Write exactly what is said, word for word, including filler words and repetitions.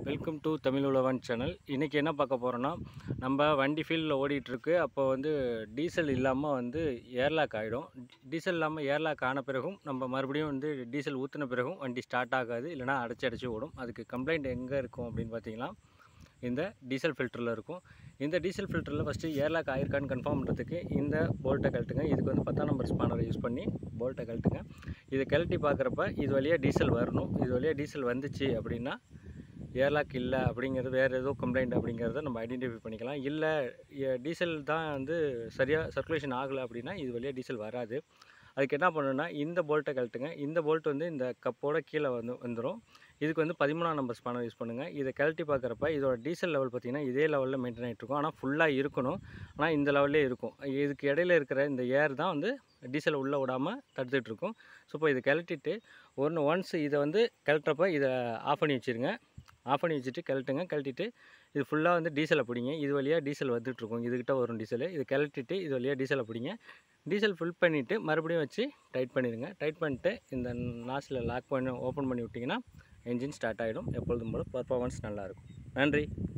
Welcome to Tamil Uzhavan channel. இன்றைக்கி என்ன பார்க்க போகிறோன்னா, நம்ம வண்டி ஃபீல்டில் ஓடிட்டுருக்கு. அப்போ வந்து டீசல் இல்லாமல் வந்து ஏர்லாக் ஆகிடும். டீசல் இல்லாமல் ஏர்லாக் ஆன பிறகும் நம்ம மறுபடியும் வந்து டீசல் ஊற்றின பிறகும் வண்டி ஸ்டார்ட் ஆகாது, இல்லைனா அடைச்சி அடைச்சி ஓடும். அதுக்கு கம்ப்ளைண்ட் எங்கே இருக்கும் அப்படின்னு பார்த்தீங்கன்னா, இந்த டீசல் ஃபில்டரில் இருக்கும். இந்த டீசல் ஃபில்டரில் ஃபஸ்ட்டு ஏர்லாக் ஆகிருக்கான்னு கன்ஃபார்ம் பண்ணுறதுக்கு இந்த போல்ட்டை கழட்டுங்க. இதுக்கு வந்து பத்தாம் நம்பர் ஸ்பானரை யூஸ் பண்ணி போல்ட்டை கழட்டுங்க. இதை கழட்டி பார்க்குறப்ப இது வழியாக டீசல் வரணும். இது வழியாக டீசல் வந்துச்சு அப்படின்னா ஏர்லாக் இல்லை அப்படிங்கிறது, வேறு ஏதோ கம்ப்ளைண்ட் அப்படிங்கிறத நம்ம ஐடென்டிஃபை பண்ணிக்கலாம். இல்லை டீசல் தான் வந்து சரியாக சர்க்குலேஷன் ஆகலை அப்படின்னா இது வழியாக டீசல் வராது. அதுக்கு என்ன பண்ணணுன்னா, இந்த போல்ட்டை கழட்டுங்க. இந்த போல்ட் வந்து இந்த கப்போட கீழே வந்து வந்துடும். இதுக்கு வந்து பதிமூணாம் நம்பர் ஸ்பானர் யூஸ் பண்ணுங்கள். இதை கழட்டி பார்க்குறப்ப இதோட டீசல் லெவல் பார்த்திங்கன்னா இதே லெவலில் மெயின்டைன் ஆகிட்டு இருக்கும். ஆனால் ஃபுல்லாக இருக்கணும், ஆனால் இந்த லெவல்லே இருக்கும். இதுக்கு இடையில இருக்கிற இந்த ஏர் தான் வந்து டீசலை உள்ளே விடாமல் தடுத்துட்ருக்கும். ஸோ இப்போ இதை கழட்டிட்டு ஒன்று ஒன்ஸ் இதை வந்து கழட்டுறப்ப இதை ஆஃப் பண்ணி வச்சுருங்க. ஆஃப் பண்ணி வச்சுட்டு கழட்டுங்க. கழட்டிட்டு இது ஃபுல்லாக வந்து டீசலை பிடிங்க. இது வழியாக டீசல் வந்துட்டுருக்கும். இதுக்கிட்ட வரும் டீசல். இது கழட்டிட்டு இது வழியாக டீசலை பிடிங்க. டீசல் ஃபில் பண்ணிவிட்டு மறுபடியும் வச்சு டைட் பண்ணிடுங்க. டைட் பண்ணிட்டு இந்த நாசில் லாக் பண்ணி ஓப்பன் பண்ணி விட்டிங்கன்னா என்ஜின் ஸ்டார்ட் ஆகிடும். எப்பொழுதும் போல் பர்ஃபார்மன்ஸ் நல்லாயிருக்கும். நன்றி.